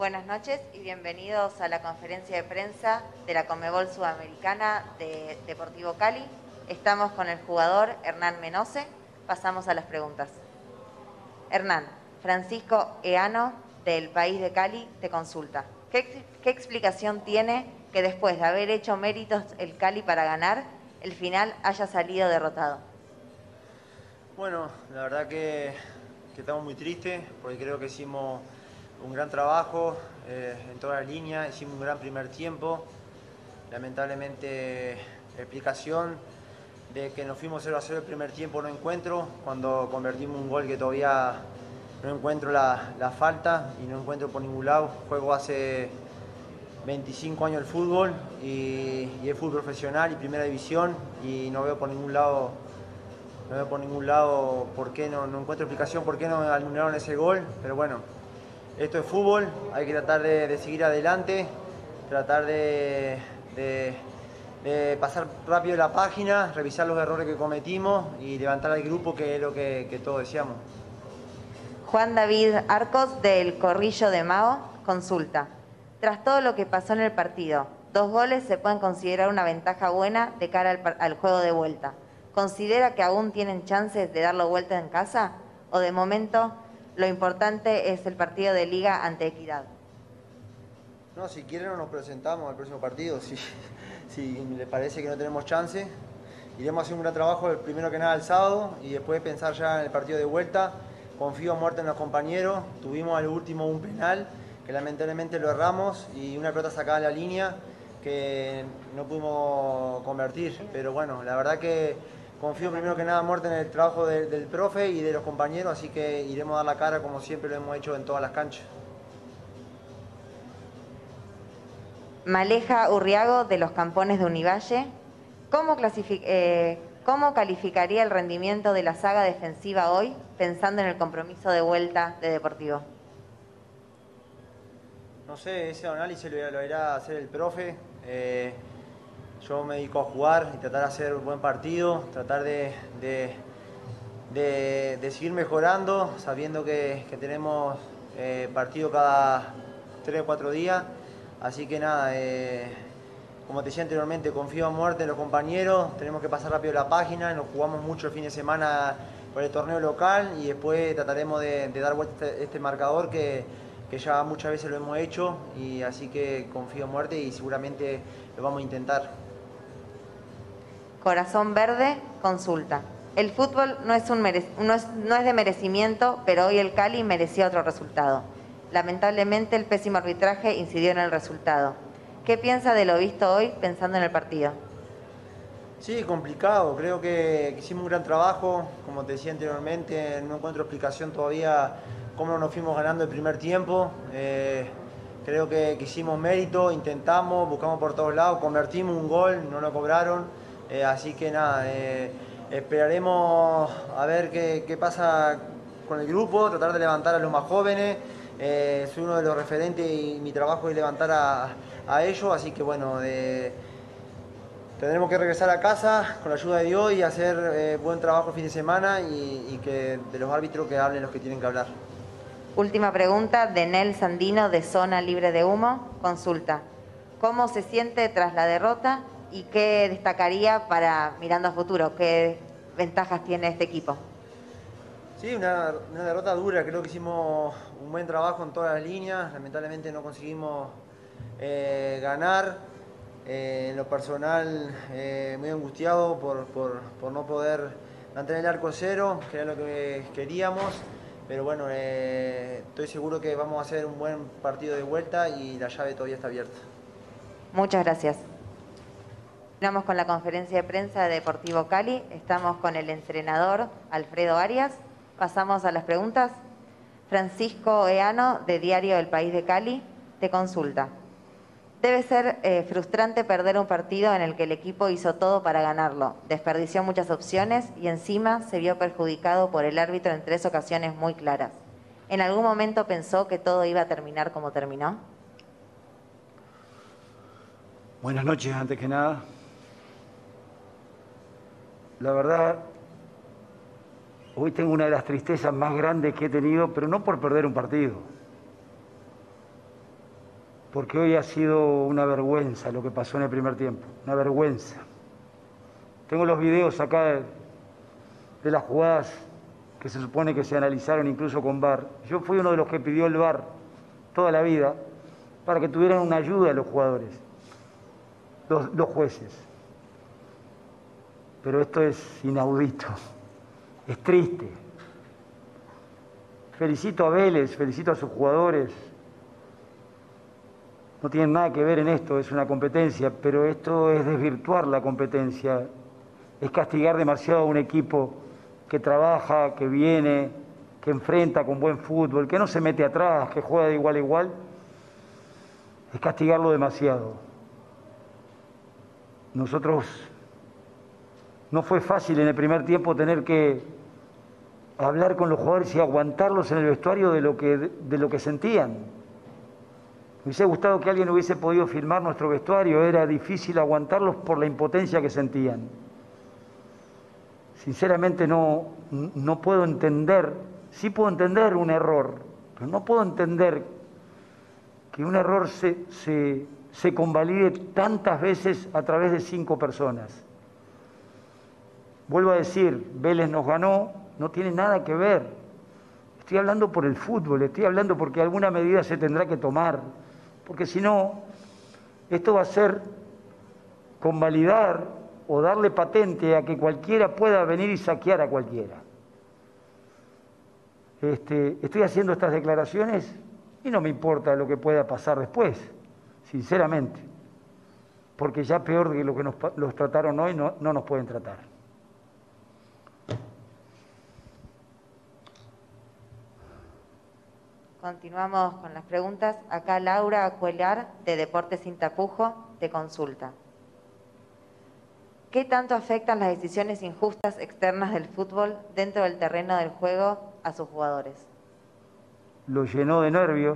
Buenas noches y bienvenidos a la conferencia de prensa de la Conmebol Sudamericana de Deportivo Cali. Estamos con el jugador Hernán Menose. Pasamos a las preguntas. Hernán, Francisco Eano, del país de Cali, te consulta. ¿Qué explicación tiene que después de haber hecho méritos el Cali para ganar, el final haya salido derrotado? Bueno, la verdad que estamos muy tristes porque creo que hicimos un gran trabajo en toda la línea, hicimos un gran primer tiempo. Lamentablemente, la explicación de que nos fuimos 0-0 el primer tiempo no encuentro, cuando convertimos un gol que todavía no encuentro la falta y no encuentro por ningún lado. Juego hace 25 años el fútbol y es fútbol profesional y primera división y no veo por ningún lado. No veo por ningún lado por qué no encuentro explicación por qué no anularon ese gol, pero bueno, esto es fútbol, hay que tratar de seguir adelante, tratar de pasar rápido la página, revisar los errores que cometimos y levantar al grupo, que es lo que todos deseamos. Juan David Arcos, del Corrillo de Mao, consulta. Tras todo lo que pasó en el partido, 2 goles se pueden considerar una ventaja buena de cara al juego de vuelta. ¿Considera que aún tienen chances de darlo vuelta en casa? ¿O de momento lo importante es el partido de Liga ante Equidad? No, si quieren no nos presentamos al próximo partido. Si les parece que no tenemos chance, iremos a hacer un gran trabajo primero que nada el sábado y después pensar ya en el partido de vuelta. Confío a muerte en los compañeros. Tuvimos al último un penal que lamentablemente lo erramos y una pelota sacada en la línea que no pudimos convertir. Pero bueno, la verdad que confío primero que nada a muerte en el trabajo del profe y de los compañeros, así que iremos a dar la cara como siempre lo hemos hecho en todas las canchas. Maleja Urriago, de los Campones de Univalle. ¿Cómo calificaría el rendimiento de la saga defensiva hoy, pensando en el compromiso de vuelta de Deportivo? No sé, ese análisis lo irá a hacer el profe. Yo me dedico a jugar y tratar de hacer un buen partido, tratar de seguir mejorando, sabiendo que tenemos partido cada 3 o 4 días. Así que nada, como te decía anteriormente, confío a muerte en los compañeros, tenemos que pasar rápido la página, nos jugamos mucho el fin de semana por el torneo local y después trataremos de dar vuelta este marcador que ya muchas veces lo hemos hecho, y así que confío a muerte y seguramente lo vamos a intentar. Corazón Verde consulta. El fútbol no es de merecimiento, pero hoy el Cali merecía otro resultado. Lamentablemente el pésimo arbitraje incidió en el resultado. ¿Qué piensa de lo visto hoy pensando en el partido? Sí, complicado. Creo que hicimos un gran trabajo. Como te decía anteriormente, no encuentro explicación todavía cómo nos fuimos ganando el primer tiempo. Creo que hicimos mérito, intentamos, buscamos por todos lados, convertimos un gol, no lo cobraron. Así que nada, esperaremos a ver qué pasa con el grupo, tratar de levantar a los más jóvenes. Soy uno de los referentes y mi trabajo es levantar a ellos, así que bueno, tendremos que regresar a casa con la ayuda de Dios y hacer buen trabajo el fin de semana y que de los árbitros que hablen los que tienen que hablar. Última pregunta de Nel Sandino, de Zona Libre de Humo, consulta. ¿Cómo se siente tras la derrota y qué destacaría para mirando a futuro? ¿Qué ventajas tiene este equipo? Sí, una derrota dura. Creo que hicimos un buen trabajo en todas las líneas. Lamentablemente no conseguimos ganar. En lo personal, muy angustiado por no poder mantener el arco cero, que era lo que queríamos. Pero bueno, estoy seguro que vamos a hacer un buen partido de vuelta y la llave todavía está abierta. Muchas gracias. Continuamos con la conferencia de prensa de Deportivo Cali. Estamos con el entrenador Alfredo Arias. Pasamos a las preguntas. Francisco Eano, de Diario El País de Cali, te consulta. Debe ser frustrante perder un partido en el que el equipo hizo todo para ganarlo, desperdició muchas opciones y encima se vio perjudicado por el árbitro en 3 ocasiones muy claras. ¿En algún momento pensó que todo iba a terminar como terminó? Buenas noches, antes que nada. La verdad, hoy tengo una de las tristezas más grandes que he tenido, pero no por perder un partido, porque hoy ha sido una vergüenza lo que pasó en el primer tiempo, una vergüenza. Tengo los videos acá de las jugadas que se supone que se analizaron incluso con VAR. Yo fui uno de los que pidió el VAR toda la vida para que tuvieran una ayuda a los jugadores, los jueces. Pero esto es inaudito, es triste. Felicito a Vélez, felicito a sus jugadores. No tienen nada que ver en esto, es una competencia, pero esto es desvirtuar la competencia, es castigar demasiado a un equipo que trabaja, que viene, que enfrenta con buen fútbol, que no se mete atrás, que juega de igual a igual, es castigarlo demasiado. Nosotros, no fue fácil en el primer tiempo tener que hablar con los jugadores y aguantarlos en el vestuario de lo que sentían. Me hubiese gustado que alguien hubiese podido filmar nuestro vestuario, era difícil aguantarlos por la impotencia que sentían. Sinceramente no puedo entender, sí puedo entender un error, pero no puedo entender que un error se convalide tantas veces a través de 5 personas. Vuelvo a decir, Vélez nos ganó, no tiene nada que ver. Estoy hablando por el fútbol, estoy hablando porque alguna medida se tendrá que tomar, porque si no, esto va a ser convalidar o darle patente a que cualquiera pueda venir y saquear a cualquiera. Estoy haciendo estas declaraciones y no me importa lo que pueda pasar después, sinceramente, porque ya peor de lo que los trataron hoy no nos pueden tratar. Continuamos con las preguntas. Acá Laura Cuellar, de Deportes Sin Tapujo, te consulta. ¿Qué tanto afectan las decisiones injustas externas del fútbol dentro del terreno del juego a sus jugadores? Lo llenó de nervios.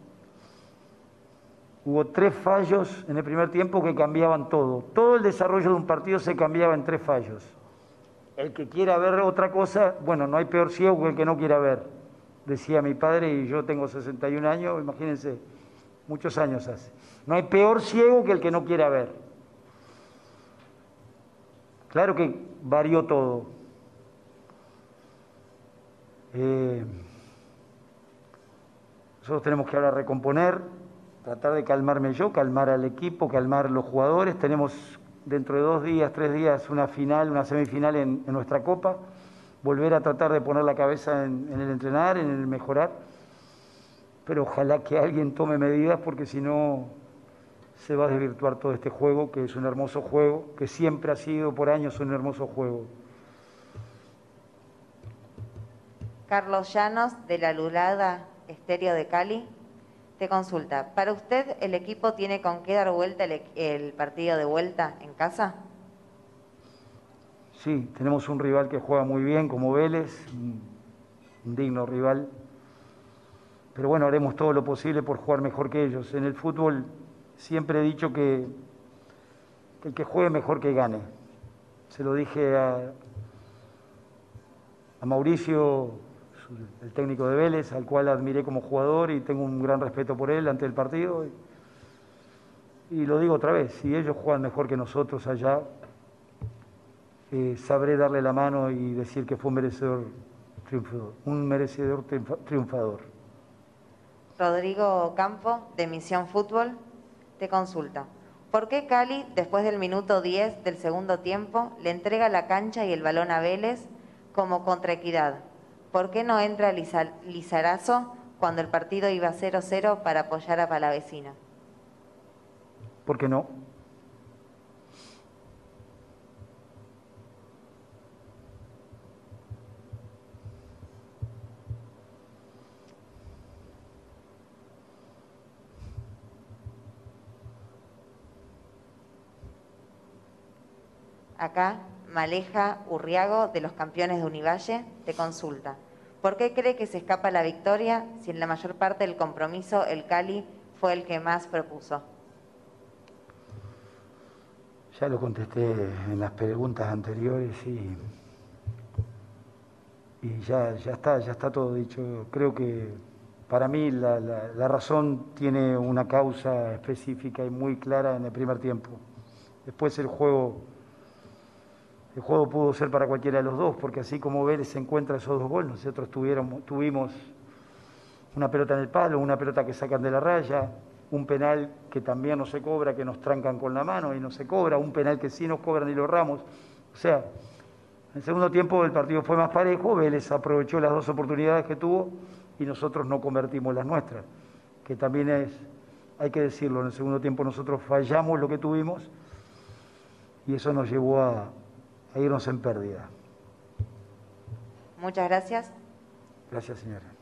Hubo 3 fallos en el primer tiempo que cambiaban todo. Todo el desarrollo de un partido se cambiaba en 3 fallos. El que quiera ver otra cosa, bueno, no hay peor ciego que el que no quiera ver, decía mi padre, y yo tengo 61 años, imagínense, muchos años hace. No hay peor ciego que el que no quiera ver. Claro que varió todo. Nosotros tenemos que ahora recomponer, tratar de calmarme yo, calmar al equipo, calmar los jugadores. Tenemos dentro de 2 días, 3 días, una final, una semifinal en nuestra Copa. Volver a tratar de poner la cabeza en el entrenar, en el mejorar. Pero ojalá que alguien tome medidas, porque si no se va a desvirtuar todo este juego, que es un hermoso juego, que siempre ha sido por años un hermoso juego. Carlos Llanos, de la Lulada Estéreo de Cali, te consulta. ¿Para usted el equipo tiene con qué dar vuelta el partido de vuelta en casa? Sí, tenemos un rival que juega muy bien, como Vélez, un digno rival. Pero bueno, haremos todo lo posible por jugar mejor que ellos. En el fútbol siempre he dicho que el que juegue mejor que gane. Se lo dije a Mauricio, el técnico de Vélez, al cual admiré como jugador y tengo un gran respeto por él ante el partido. Y lo digo otra vez, si ellos juegan mejor que nosotros allá, sabré darle la mano y decir que fue un merecedor triunfador. Rodrigo Campo, de Misión Fútbol, te consulta. ¿Por qué Cali, después del minuto 10 del segundo tiempo, le entrega la cancha y el balón a Vélez como contraequidad? ¿Por qué no entra Lizarazo cuando el partido iba 0-0 para apoyar a Palavecino? ¿Por qué no? Acá, Maleja Urriago, de los Campeones de Univalle, te consulta. ¿Por qué cree que se escapa la victoria si en la mayor parte del compromiso el Cali fue el que más propuso? Ya lo contesté en las preguntas anteriores y ya está todo dicho. Creo que para mí la razón tiene una causa específica y muy clara en el primer tiempo. Después el juego pudo ser para cualquiera de los dos, porque así como Vélez se encuentra esos dos goles, nosotros tuvimos una pelota en el palo, una pelota que sacan de la raya, un penal que también no se cobra, que nos trancan con la mano y no se cobra, un penal que sí nos cobran y lo erramos. O sea, en el segundo tiempo el partido fue más parejo, Vélez aprovechó las dos oportunidades que tuvo y nosotros no convertimos las nuestras, que también hay que decirlo, en el segundo tiempo nosotros fallamos lo que tuvimos y eso nos llevó a irnos en pérdida. Muchas gracias. Gracias, señora.